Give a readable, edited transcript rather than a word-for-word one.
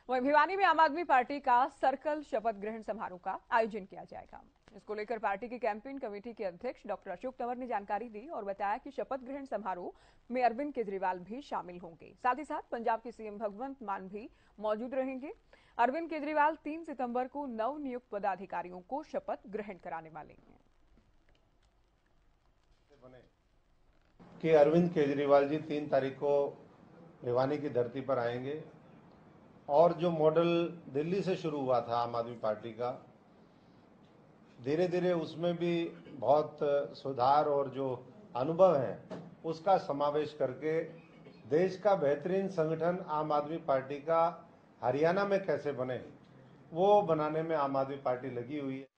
वहीं भिवानी में आम आदमी पार्टी का सर्कल शपथ ग्रहण समारोह का आयोजन किया जाएगा। इसको लेकर पार्टी की कैंपेन कमेटी के अध्यक्ष डॉक्टर अशोक तंवर ने जानकारी दी और बताया कि शपथ ग्रहण समारोह में अरविंद केजरीवाल भी शामिल होंगे। साथ ही साथ पंजाब के सीएम भगवंत मान भी मौजूद रहेंगे। अरविंद केजरीवाल 3 सितंबर को नवनियुक्त पदाधिकारियों को शपथ ग्रहण कराने वाले हैं। कि अरविंद केजरीवाल जी 3 तारीख को भिवानी की धरती पर आएंगे और जो मॉडल दिल्ली से शुरू हुआ था आम आदमी पार्टी का, धीरे धीरे उसमें भी बहुत सुधार और जो अनुभव है उसका समावेश करके देश का बेहतरीन संगठन आम आदमी पार्टी का हरियाणा में कैसे बने वो बनाने में आम आदमी पार्टी लगी हुई है।